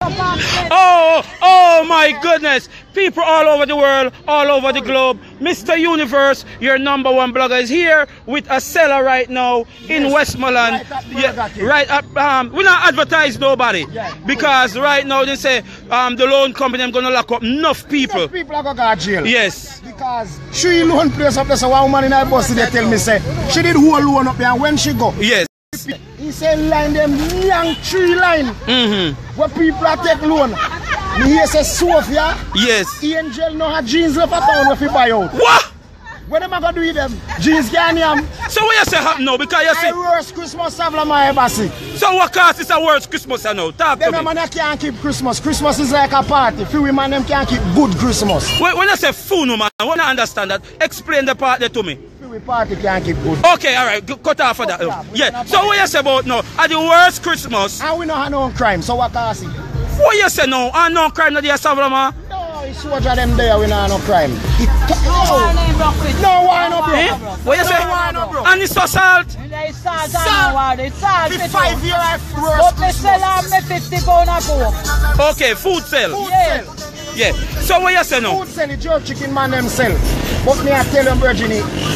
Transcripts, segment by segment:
Oh my goodness. People all over the world, all over the globe. Mr. Universe, your #1 blogger, is here with a seller right now in Westmoreland. Right up, we not advertise nobody. Because right now they say the loan company I'm gonna lock up enough people. People are going to go to jail. Yes. Because she loan place up there, so one woman in her bus they tell me say she did whole loan up there and when she go. Yes. He said line them young tree line where people are take loan. Me hear say Sophia. Yes. Angel no have jeans left at town if you buy out. What? What am I gonna do with them? Jeans can yam. So what you say happen now? Because you see worst Christmas Savla my embassy. So what cause is a worst Christmas now? Talk to me. Them man can't keep Christmas. Christmas is like a party. Few women them can't keep good Christmas. When I say fool man, I want to understand that. Explain the part there to me. Few party can't keep good. Okay, alright, cut off for that. Yeah. So what you say about now? At the worst Christmas. And we don't have no crime, so what can I see? What you say now? And no crime that you Savla man? No, it's soldier them there, we don't have no crime. No wine up, bro. What you say? And it's assault? It's salt. It's salt. 5 years worse. But me sell on me 50 pound a coke. Okay, food sell. Yes. Yeah. So what you say now? Food sell, the jerk chicken man them sell. But me I tell them, Virginie,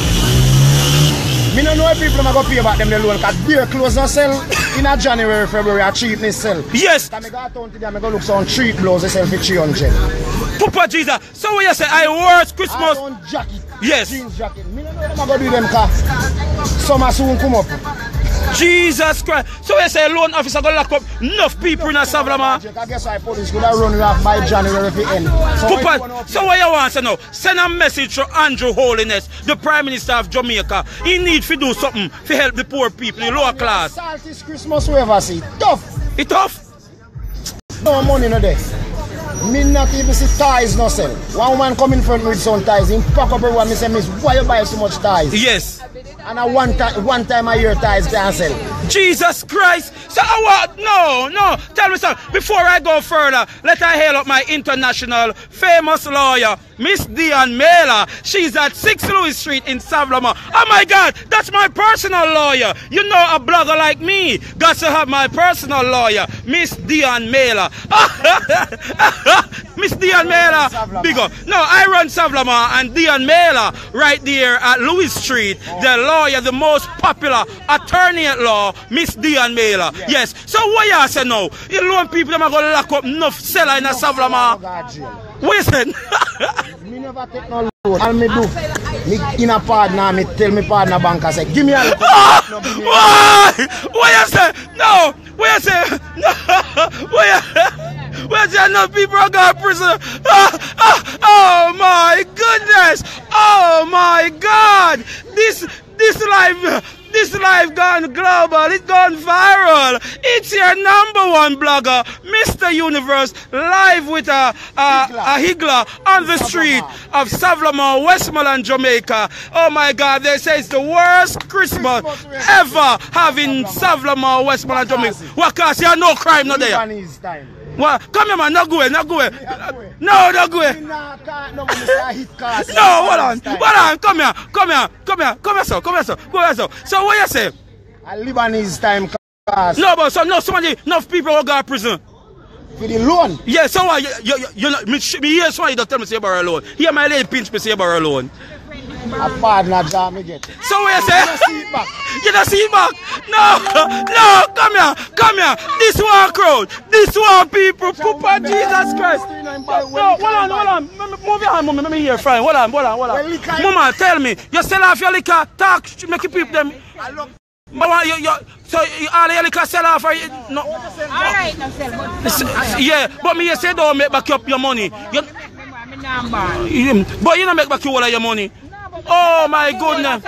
me don't know if people are going to pay about them the loan because beer clothes don't sell in a January, February, a cheapness sell. Yes. I go down to them, I go look some cheap blouse, they sell for 300. Papa Jesus. So what you say? I worst Christmas. I jacket. Yes. Jeans jacket. Me don't know them are going to do them because summer soon come up. Jesus Christ. So you say a loan officer going to lock up enough people in a Savla man? I guess I police could have run it off by January for end. So what you want to know? Send a message to Andrew Holiness, the Prime Minister of Jamaica. He needs to do something to help the poor people, the lower class. Salt is Christmas we ever see. Tough. It tough? No money no there. Me not even see ties no sell. One woman come in front with some ties. He pack up everyone. Me say, miss, why you buy so much ties? Yes. And a one time a year ties can sell. Jesus Christ. So I want, no. Tell me something. Before I go further, let I hail up my international famous lawyer, Miss Diane Mela. She's at 6 Louis Street in Savla. Oh my God, that's my personal lawyer. You know a blogger like me got to have my personal lawyer, Miss Diane Mela. Miss Diane Mela, big up. No, I run Savla and Diane Mela right there at Louis Street. The lawyer, the most popular attorney at law, Miss Diane Mela. Yes. So what you say now? You loan people them are going to lock up enough seller in a Savla. What is it? Me never take no loan. All me do, me in a partner, me tell me partner bank, I say, give me a loan. Why? What you say? No. What you say? No. What you say? No people are going to prison. Oh my goodness. Oh my God. This life gone global, it's gone viral. It's your #1 blogger, Mr. Universe, live with a higgler on the street of Savla, Westmoreland, Jamaica. Oh my God, they say it's the worst Christmas ever having Savla, Westmoreland, Jamaica. What cause you have no crime not there? What? Come here man, not go away. No, not go away. No, hold on, come here, sir. So what you say? A Lebanese time class. No, but so enough people will go to prison. For the loan? Yeah, so what? You me hear somebody that tell me say borrow a loan. Here my lady pinch me say borrow a loan. A partner job me get. So what you say? You don't see it back? No, come here. This one crowd, this one people, Papa Jesus Christ. No, hold on. Move your hand, let me hear fine. Hold on. Mama, tell me, you sell off your liquor, talk, make you people them. So all your liquor sell off or you, no? Alright, I'm selling. Yeah, but me you say don't make back up your money. But you don't make back all of your money. Oh my goodness.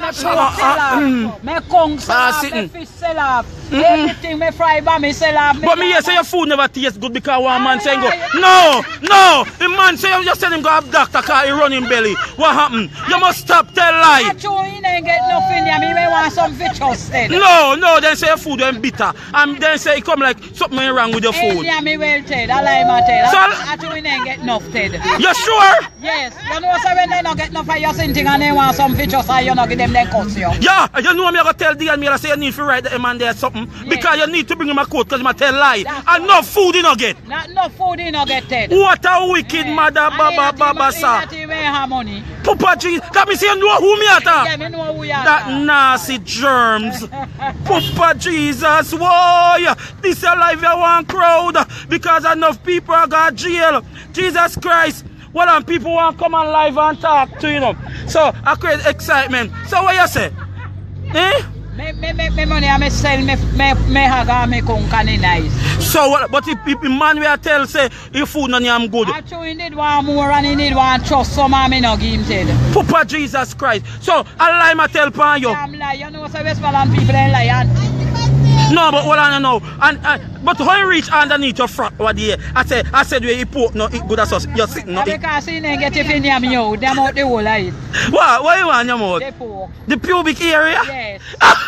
Me kong sell off, me fish sell off. Everything me fry by me sell off. But me say your food never tastes good because one man saying go. No. The man say you just send him go have doctor because he run him belly. What happened? You must stop tell lie. I told you ain't get nothing there. Me may want some fish instead. No, then say your food went bitter. And then say it come like something wrong with your food. Yeah, me well Ted. I lie my Ted. I told you ain't get enough Ted. You sure? Yes. You know so when they not get enough for your thing and they want some fish or you not give them then cuts you. Yeah, you know me I go tell Diane Mela say you need to write the man there something something because you need to bring him a coat because him a tell lie. And no food you no get. No food you no get, Ted. What a wicked mother, Baba, sir. Money. Papa Jesus, that means you know who me at? Yeah, me know who you are. That nasty germs. Papa Jesus, why? This is life you want crowd because enough people are got jail. Jesus Christ. Well, and people want to come on live and talk to you know. So I create excitement. So what you say? Eh? Me money I me sell me haga me konkani nice. So what? But if man we tell say your food none am good. Actually, he need one more and he need one trust some me no give him tell. Papa Jesus Christ. So I lie my tell pan you. I'm lie. You know say Westmoreland people ain't lie. No, but what I know, but when you reach underneath your front, what the I said where you put no it good as us. You're sitting no. Because he didn't get it in your mouth. Them out the whole life. What you want your mouth? The pork. The pubic area? Yes.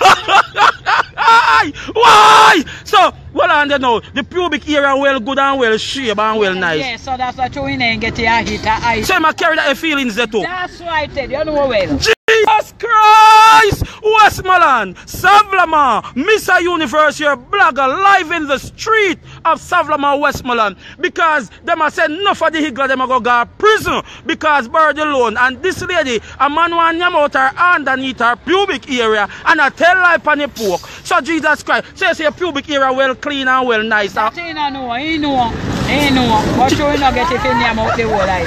Why? So what I know, the pubic area well good and well shape and well nice. Yes, so that's what you didn't get your hit eye. So I carry that feelings there too. That's right, Ted. You know well. Jesus Christ! Westmoreland, Savlama, Mr. Universe, your blogger live in the street of Savlama, Westmoreland. Because them a said enough of the higgler them a go to prison because bird alone. And this lady, a man want yam out her underneath her pubic area and a tell life on the pork. So Jesus Christ, so you say your pubic area well clean and well nice. That he no know, he know. But you will not get it in your mouth the whole life.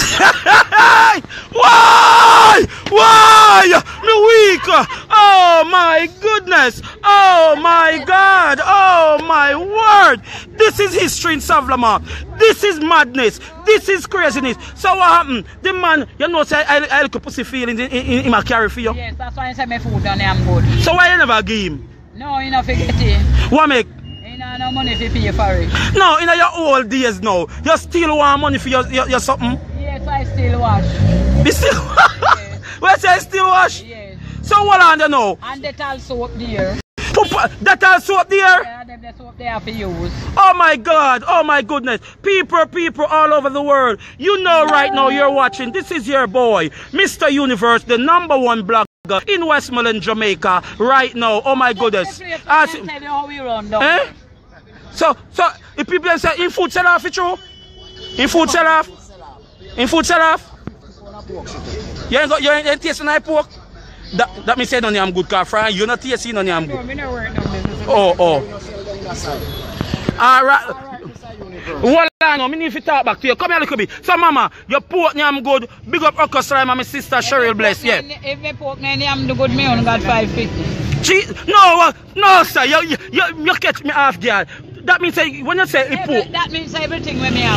Why? Me weak. Oh my goodness. Oh my God. Oh my word. This is history in Savlama. This is madness. This is craziness. So what happened? The man, you know, say I look pussy feelings in my carry for you. Yes, that's why I say my food done I'm good. So why you never give him? No, you not forget it. What make? You know no money to pay for it. No, in your old days now, you still want money for your something? Yes, I still wash. You still wash? Yes. Where say I still wash? Yes. So what on you know? And that also up there. That also up there? Yeah, that's what they have to use. Oh my God, oh my goodness. People all over the world. You know right now you're watching. This is your boy, Mr. Universe, the #1 blogger in Westmoreland, Jamaica, right now. Oh my goodness. Tell you how we run down. Eh? So if people say in food sell off, it's true? In food sell off? In food sell off? You ain't tasting my pork? That means say no I'm good car friend. You're not tasting no I'm good. Oh. Alright. Hold on, I need to talk back to you. Come here a little bit. So mama, your pork I'm good. Big up Uncle Slime and my sister Cheryl Bless, yeah. If my pork I'm good, me only got 550. No sir, you catch me off guard. That means when you say pork. That means everything when me have.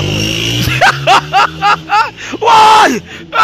Why?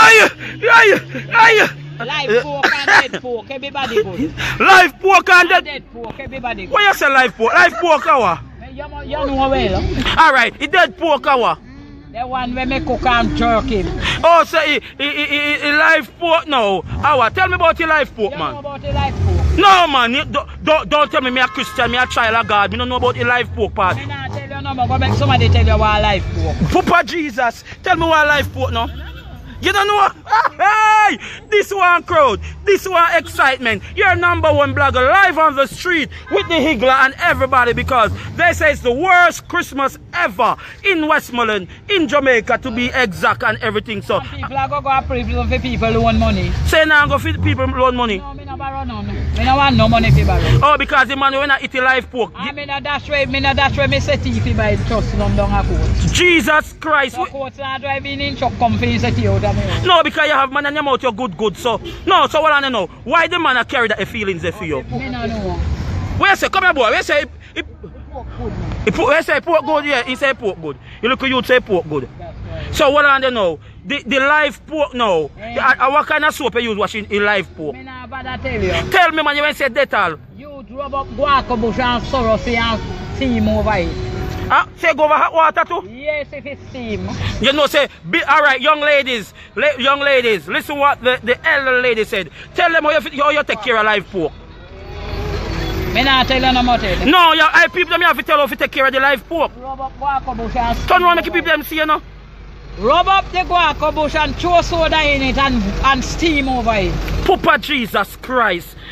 Live pork and dead pork, everybody good. Live pork and dead pork, everybody good. What you say live pork? Live pork hour? You know well. Alright, it dead pork hour. The one where me cook and jerky. Oh, so he live pork now. Hour. Tell me about your live pork, man. You know about the live pork? No, man. Don't tell me I'm a Christian, I'm a child of God. I don't know about the live pork part. I don't tell you no more. Go make somebody tell you what live pork. Papa Jesus, tell me what live pork now. You don't know? Hey! This one crowd, this one excitement. Your #1 blogger live on the street with the higgler and everybody because they say it's the worst Christmas ever in Westmoreland, in Jamaica to be exact and everything. So people are going to go prison for people who want money. Say now go for people loan money. No, me no borrow none. Me no want no money for borrow. Oh, because the man when I eat live pork. I mean that's why me say TV by trust them down a court. Jesus Christ. So courts are driving in truck come for you set you out of me. No, because you have man in your mouth, you're good. So, no, so what I know? Why the man carry that feelings there for you? Me no know. Where say, come here, boy. Where say, where say pork good? Yeah, he say pork good. You look at you say pork good. Right. So what I know? The live pork now. Yeah. What kind of soap you use washing in live pork? Me nah bother tell you. Tell me, man. You ain't say detail. You rub up guaco bush and sorrow for and steam over it. Say go over hot water too? Yes, if it's steam. You know, say, alright, young ladies, listen what the elder lady said. Tell them how you take care of live pork. Me not tell you no more tell. No, I people them have to tell you how to take care of the live pork. Rub up guaco bush and steam. Turn around make people them see you know. Rub up the guaco bush and throw soda in it and steam over it. Papa Jesus Christ.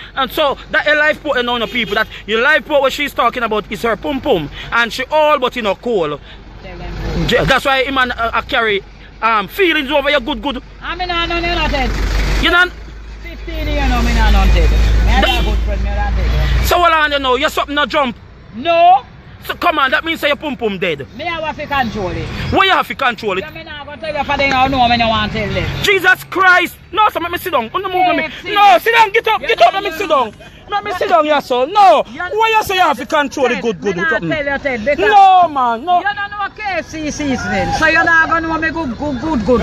And so that a life port, you know, people, that your life port what she's talking about is her pum pum, and she all but you know cool. That's why him and carry feelings over your good. I mean, I don't know that. You know. 15 years now, me not hunted. I have a good friend, me not hunted. So what on you know? You're something not jump. No. So come on, that means say your pum pum dead. Me have to control it. Why you have to control it? Yeah, me not gonna tell you for them now, no, me no want to tell them. Jesus Christ! No, so let me sit down. No, sit down, get up, let me sit down. Let me sit down, your son. No. Why you say you have to control the good? No, man, no. You don't know KFC seasoning, so you're not gonna know me good.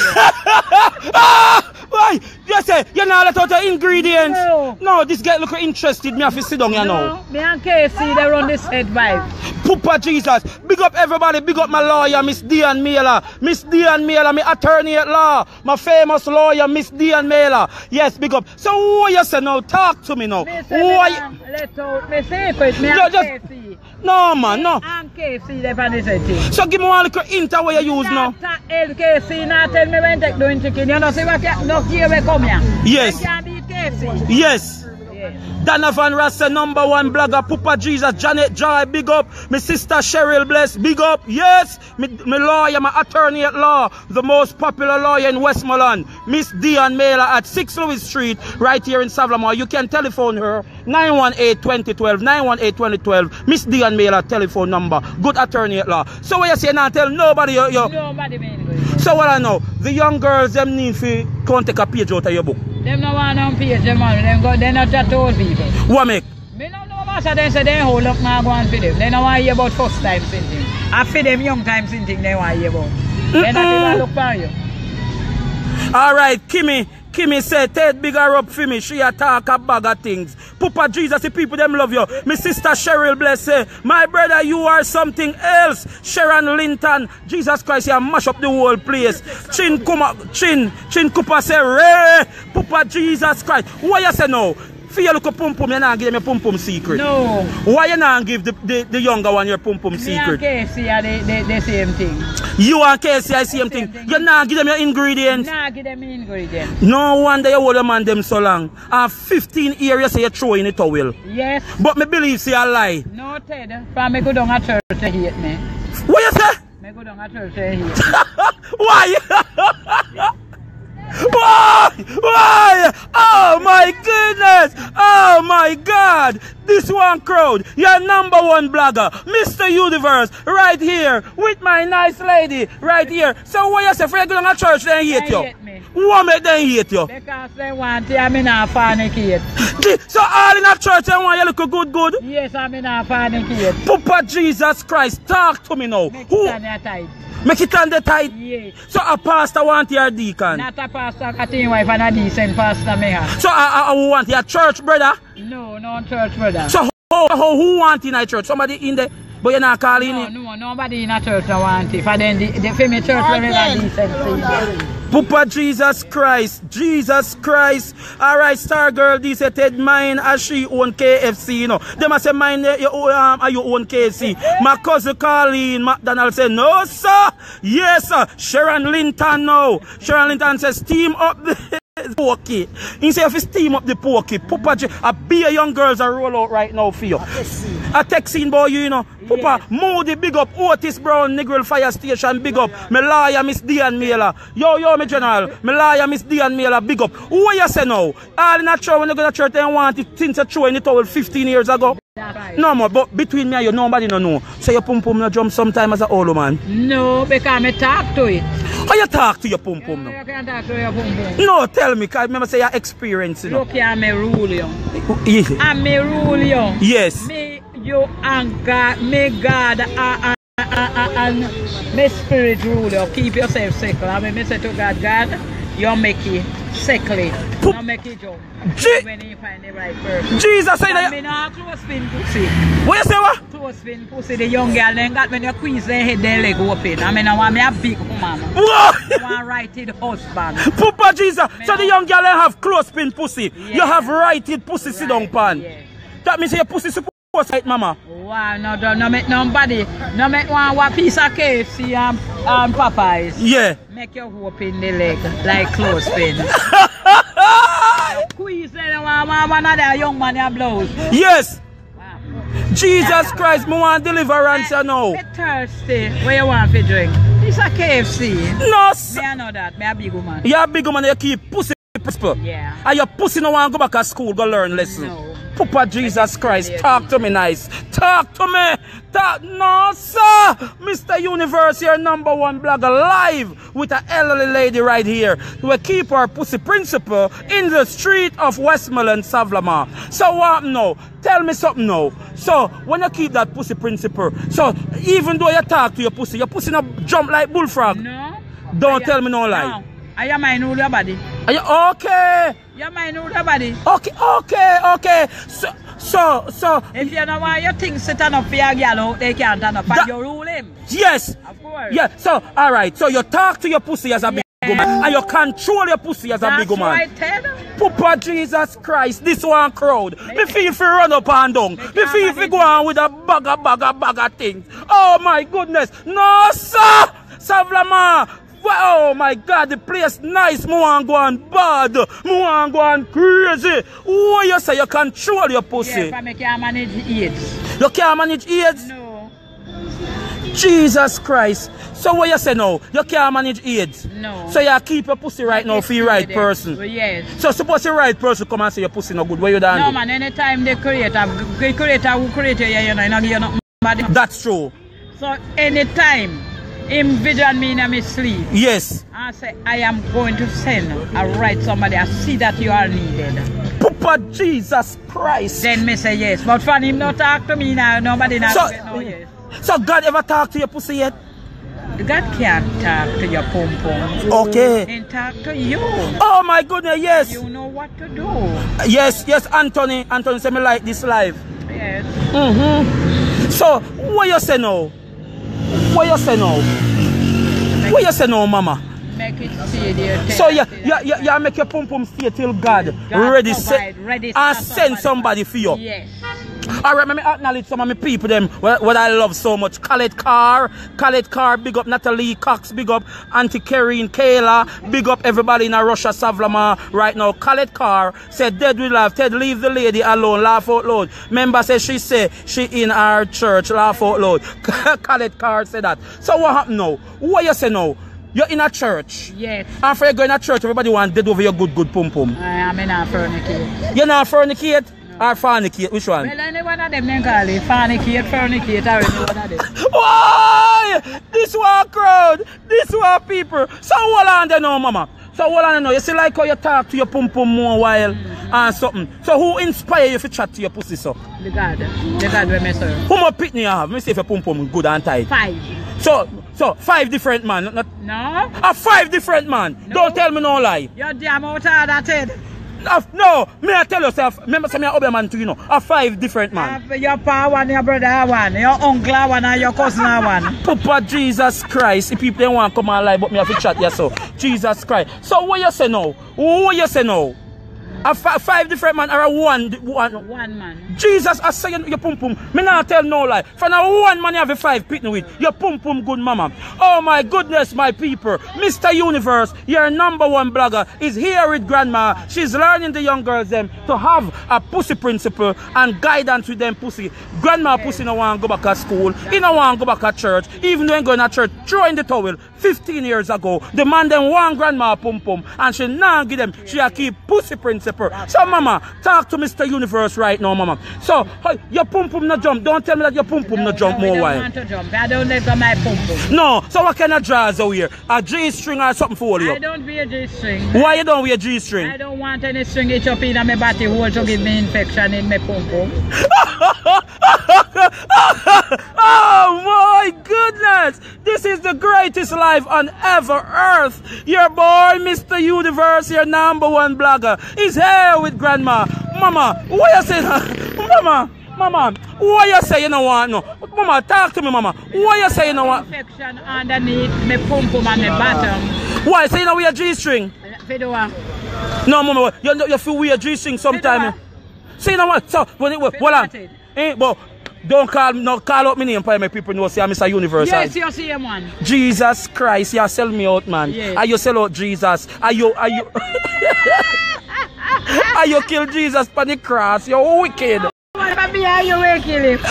Why? You say you're not let out the ingredients. No, this guy look interested. Me have to sit down, you know. Me and KFC they run this head vibe. Papa Jesus, big up everybody, big up my lawyer, Miss Diane Mailer. Miss Diane Mailer, my attorney at law, my famous lawyer, Miss Diane Mailer. Yes, big up. So what you say now? Talk to me now. Why? Let out me secret, me and KFC. No man, no. And KFC they find this thing. So give me one little hint of what you use now. KFC not tell me when take doing chicken. You know see what no here we come here. Yes. Can beat KFC. Yes. Donovan Rasta, #1 blogger, Papa Jesus, Janet Joy, big up. My sister Cheryl Bless, big up. Yes, my lawyer, my attorney at law, the most popular lawyer in Westmoreland, Miss Diane Mailer at 6 Louis Street, right here in Savlamore. You can telephone her, 918-2012, 918-2012. Miss Diane Mailer telephone number, good attorney at law. So what you say now, tell nobody you. Nobody mean. So what I know, the young girls, them need to come take a page out of your book. Them no want on page, them man. They not just old people. What make? Me no know master, they say they hold up now go and feed them. They don't want to hear about first time sinting. I feed them young time sinting they want to hear about. They not even look for you. Alright, Kimmy said, Ted bigger up for me. She a talk a bag of things. Papa Jesus, the people them love you. My sister Cheryl Bless say, my brother, you are something else. Sharon Linton, Jesus Christ, you mash up the whole place. Chin Cooper say, Ray, Papa Jesus Christ. Why you say no? For you look a pum pum, you not give them a pum pum secret. No. Why you not give the younger one your pum pum secret? Me and KFC are the same thing. You and KFC are the same thing. You not give them your ingredients. Nah, give them ingredients. No wonder you hold a man them so long. And 15 years you say you throw in the towel. Yes. But me believe say a lie. No, Ted. From me go down a church to hate me. What you say? Me go down a church to hate me. Why? Why? Oh my goodness! Oh my God! This one crowd, your #1 blogger, Mr. Universe, right here with my nice lady, right here. So what you say? For you go to church, they hate you. Hate me. What make them hate you? Because they want you, I'm not fornicate. So all in a church, they want you look good? Yes, I'm not fornicate. Papa Jesus Christ, talk to me now. Make it on your tithe. Make it on the tithe? Yes. So a pastor want your deacon? Not a pastor, I think wife and a decent pastor me have. So I want your church brother? No, no church brother. So who want in a church? Somebody in there, but you're not calling it? No, nobody in a church I want it. For then the family church will have decency. Papa Jesus Christ, Jesus Christ. Alright, Star Girl, this said Ted mine as she own KFC, you know. They must say mine you own KFC. My cousin Colleen McDonald said, no sir. Yes sir. Sharon Linton no. Sharon Linton says steam up the pokey. He say if you steam up the pokey, Papa a beer young girls are roll out right now for you. A texting boy, you know. Papa, Moody, big up. Otis Brown, Negril Fire Station, big up. My lawyer, Miss Diane Mailer. Yo, my general. My lawyer, Miss Diane Mailer, big up. What you say now? All in a church, when you go to church, they want it since you throw in the towel 15 years ago. Right. No more, but between me and you, nobody no know. So your pum pum no jump sometime as a old man? No, because I talk to it. How you talk to your pum pum now? You can't talk to your pum pum. No, tell me, because I remember say your experience, you know. Look here, I'm a rule you. Yeah. I'm a rule you. Yes. Me, you and God, me God and me spirit rule you. Keep yourself secure. I mean, me say to God, God, you make it secretly. You make it jump. When you find the right person. Jesus said that. I mean, close pin pussy. What you say what? Close pin pussy. The young girl then got when you squeeze their head, their leg open. I mean, I want me a big woman. What? I want righted husband. Papa Jesus. So the young girl have close pin pussy. Yeah. You have righted pussy sit down pan. Yeah. That means your pussy supposed to right, mama. Wow, no make nobody. No make one piece of KFC and Popeyes. Yeah. Make your hope in the leg like clothespin. Squeeze it you want one of the young man your blouse? Yes. Wow. Jesus Christ, me want deliverance, you know. I'm thirsty. What you want to drink? It's a KFC. No, sir. Me I know that. Me a big woman. You're a big woman, you keep pussy principle. Yeah. And your pussy no want to go back to school, go learn lesson. No. Papa Jesus Christ, talk to me nice. Talk to me. Talk. No, sir. Mr. Universe, your #1 blogger, live with an elderly lady right here. We keep our pussy principle in the street of Westmoreland, Savlamar. So what now? Tell me something now. So when you keep that pussy principle, so even though you talk to your pussy not jump like bullfrog. No. Don't tell me no lie. No. I am my new body. Are you okay? You my new body. Okay. So. If you don't want your things sitting up for your girl, they can't turn up. And you rule him. Yes. Of course. Yeah. So, all right. So you talk to your pussy as a big woman, and you control your pussy as a big woman. That's right, Ted. Papa Jesus Christ, this one crowd. Me feel if you run up and down. Me feel if you go on with a bag of things. Oh my goodness. No, sir. Savlamar. Oh my God, the place nice. Me want go on bad. Me want go on crazy. What you say? You control your pussy. Yes, I can't manage AIDS. You can't manage AIDS? No. Jesus Christ. So what you say now? You can't manage AIDS? No. So you keep your pussy right now for the right person? Yes. So suppose the right person come and say your pussy no good. What you done? No man, anytime the creator who created you, know, you know, that's true. So anytime him vision me in my sleep. Yes. I say, I am going to send or write somebody. I see that you are needed. Papa Jesus Christ. Then me say yes. But for him not talk to me now, nobody now say no yes. So God ever talk to your pussy yet? God can't talk to your pum pum. Okay. And talk to you. Oh my goodness, yes. You know what to do. Yes, Anthony. Anthony say me like this live. Yes. So what you say now? What you say now? What you say now, mama? Make it stay there. So you make your pum pum stay till God ready and send somebody for you. Yes. Alright, let me acknowledge some of my people them what I love so much. Khaled Carr, big up Natalie Cox, big up Auntie Kerrine Kayla, big up everybody in Russia, Savlamar right now. Khaled Carr said dead we laugh, Ted leave the lady alone, laugh out loud. Member said she in our church, laugh out loud. Khaled Carr said that. So what happened now? What you say now? You're in a church. Yes. After you go in a church, everybody want dead over your good pum pum. I am in a fornicate. You're not fornicate? Or fornicate? Which one? Well, any one of them they call it. Fornicate, I already know one of them. Why? This one crowd, this one people. So hold on there now, mama. So hold on now. You see like how you talk to your pum pum more while and something. So who inspire you to chat to your pussy so? The God we me serve. How much pitney you have? Me see if your pum pum good and tight. 5. So 5 different man. No. 5 different man. No. Don't tell me no lie. You're damn out of that head. No, me I tell yourself, remember some of your man too, you know, 5 different man. Your pa one, your brother one, your uncle one, and your cousin one. Papa Jesus Christ, the people they want to come alive, but me have to chat here so. Jesus Christ. So what you say now? What you say now? 5 different man or one man. Jesus, I say your pum pum. Me not tell no lie. For now one man you have 5 pitney with. Your pum pum good mama. Oh my goodness, my people. Mr. Universe, your #1 blogger, is here with grandma. She's learning the young girls them to have a pussy principle and guidance with them pussy. Grandma pussy no want to go back to school. He no want to go back to church. Even when going to church, throw in the towel. 15 years ago, the man them want grandma pum pum and she not give them. She a keep pussy principle. So mama, talk to Mr. Universe right now, mama. So your pum pum no jump. Don't tell me that your pum pum no jump more while. I don't want to jump. I don't let go my pum pum. No. So what kind of drawers are here? A G-string or something for you? I don't wear G-string. Why you don't wear G-string? I don't want any string it up in my body hole to give me infection in my pum pum. Oh my goodness! This is the greatest life on ever earth. Your boy, Mr. Universe, your #1 blogger, is here with grandma. Mama, what you say? Mama, what you say you don't want no? Mama, talk to me, mama. What you say you don't want? Infection underneath my pum pum and my bottom. Why? Say you don't wear G-string? No, mama, you feel weird G-string sometime. Say you know what? So when it hold on. But don't call out my name for my people know say I'm Mr. Universe. Yes, you see him one. Jesus Christ, you sell me out, man. Yes. Are you sell out Jesus? Are you And you kill Jesus on the cross. You're wicked. What behind you will kill him?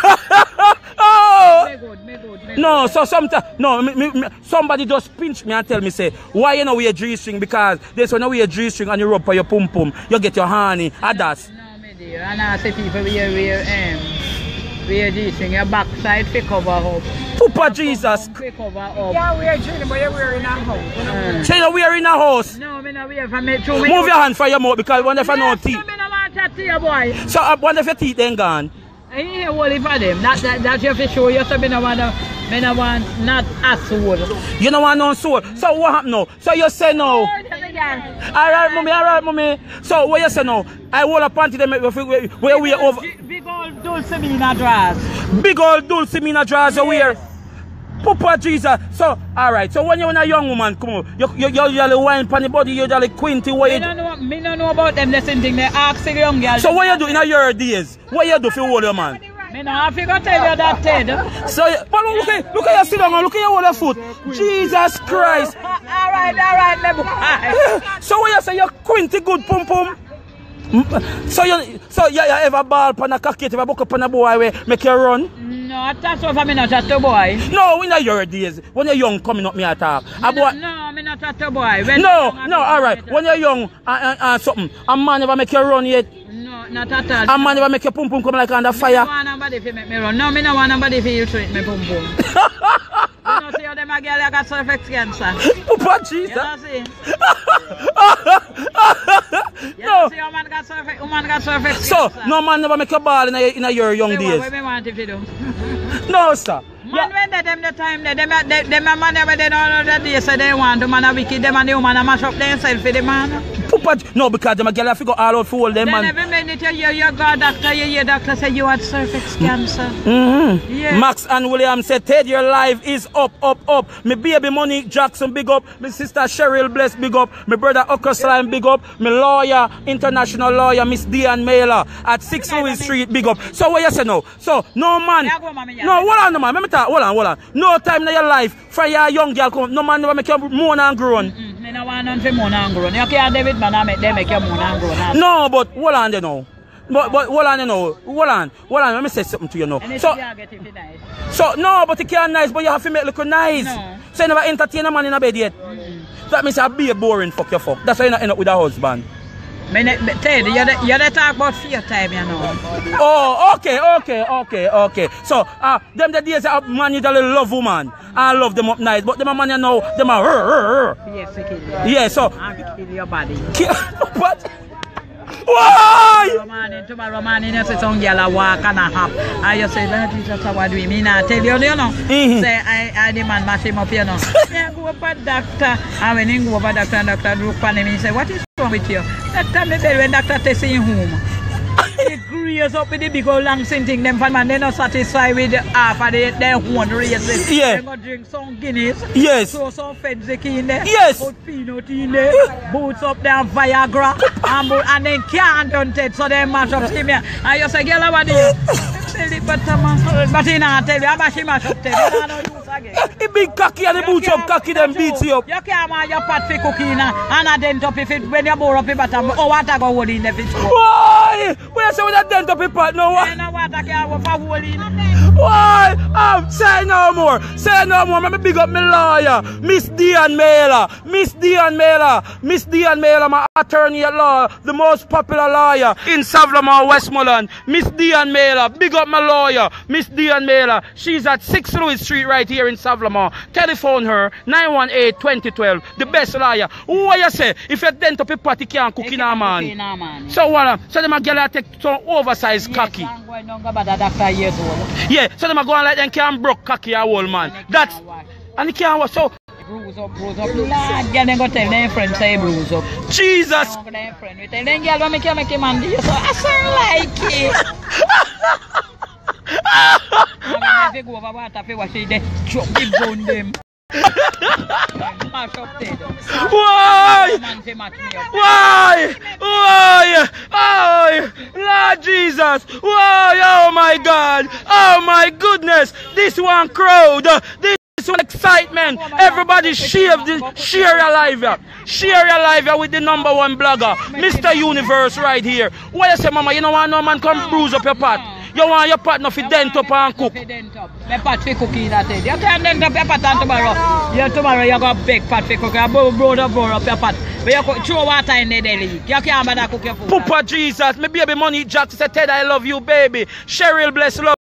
Oh! Me good. No, so sometimes, somebody just pinch me and tell me, say, why you know we a G-string? Because this when we a G-string and you rub for your pum pum, you get your honey, adas. No, me dear. And I say people wear G-string, your backside fi cover up. Papa Jesus. Fi cover up. Yeah, we're G-string, but you're wearing a house. So you wear in a house? No, me not wear for me too. Move your hand for your mouth because one if I no teeth. No, me not want to see you, boy. So one if your teeth then gone. I ain't here only for them. That you have to show you, so me no want not a soul. You don't want no soul. So what happened now? So you say no. Alright, mommy. So what you say now? I hold a panty them where we are over. Big old Dulcimina dress. Big old Dulcimina dress you wear. Papa Jesus. So alright, so when you're a young woman, come on, you usually wine pan the body, you usually quinty what you do. Me don't know about them listen thing, they ask the young girl. So what you do in your days? What you do for hold your man? Me no have to go tell you that, Ted. So but look at you sit down and look at your whole foot. Jesus Christ. Alright, let me. So what you say you quinty good pum pum? So you ever ball pan a cocky if I book up on a boy where make you run? No, that's what I mean not at the boy. No, in your days. When you're young coming up me attack. No, me not at the boy. No, alright. When you're young something, a man never make you run yet. No, not at all. A man never make your pum pum come like under fire. Me no want nobody to make me run. No, me no want nobody to illustrate me pum pum. You know see how them a girl that got surface cancer. Papa Jesus. You know see? You No. know see how woman got surface So cancer. no man never make a ball in your young days. What me want if you do? No sir. Man, when they them the time, them a man never they don't know the day, so they want to man a wicked, them and the woman a mash up themselves for the man. Papa, no, because them a girl have to go all out for all them man. Then every minute you go doctor, you hear doctor say you had cervix cancer. Yeah. Max and William said, Ted, your life is up. Me baby Money Jackson, big up. My sister Cheryl Bless, big up. My brother Ocker Slime, big up. My lawyer, international lawyer, Miss Diane Mailer at 6 Louis Street, big up. So what you say now? So, no man. No, hold on, no man. Let me talk. Hold on. No time in your life for your young girl come. No man never make you moan and groan. Me no want none for moan and groan. You can't David man and make them make you moan and groan. No, but hold on there now. But hold on, you know. Hold on. Let me say something to you now. So no, but you can't nice, but you have to make look nice. No. So you never entertain a man in a bed yet. That means you'll be a boring fuck. That's why you not end up with a husband. Ted, you talk about fear time, you know. Oh, okay. So, them the days that man usually love woman. I love them up nice, but them a man you know, them a Yes, they kill you. Yeah, so. And kill your body. What? Why? Tomorrow morning, you see some girl walk and a hop. And you say, Lord Jesus, what do we mean? I tell you, you know. Say, I the man mash him up, you know. I go up a doctor. And when he go over doctor and doctor look at him, he say, what is wrong with you? That time they tell when doctor takes him home. He graze up with the big old long thing, them fan man, they not satisfied with half of their own races. Yeah. They go drink some Guinness. Yes. So some Fedzeki in there. Yes. Put peanut in there. Boots up there Viagra. and then can't done it, so they mash up him here. And you say, girl, what do you? But he not tell you, how much he mash up tell you, no use again. The big cocky and the boots up cocky, them beats you up. You can't have your pot for cooking and a dent up if it, when you bore up the bottom, oh, water go hold in the fish. Why? Where you say with that dent up the pot? No, what? No water can go for hold in. Why? Say no more. Let me big up my lawyer, Miss Diane Mailer. Miss Diane Mailer, my attorney at law, the most popular lawyer in Savlamore, Westmoreland. Miss Diane Mailer, big up my lawyer, Miss Diane Mailer. She's at 6 Louis Street right here in Savlamore. Telephone her, 918-2012. The best lawyer. What you say? If you dent up a pot, you can't cook in a man. So what? So them a girl take some oversized cocky. Yeah, so them a go on like them can't broke cocky a whole man. That's and he can't wash. So bruise up. Lord, girl, they go tell their friend say bruise up. Jesus. Their friend, we tell them girl, when make a man do so I sound like it. And when they go over water, they wash it, they chop the bone them. Mash up Ted. Why? Lord Jesus. Why? Oh my God. Oh my goodness. This one crowd. This some excitement. Everybody share your live here. Share your live here with the #1 blogger, Mr. Universe right here. What you say, mama? You don't want no man come bruise up your pot. You want your pot not to dent up and cook. My pot for cooking that day. You can't dent up your pot and tomorrow. Tomorrow you got big pot for cooking. Blow up your pot. But you throw water in the deli. You can't bother cook your food. Papa Jesus, my baby Money Jack said, Ted, I love you, baby. Cheryl, bless love.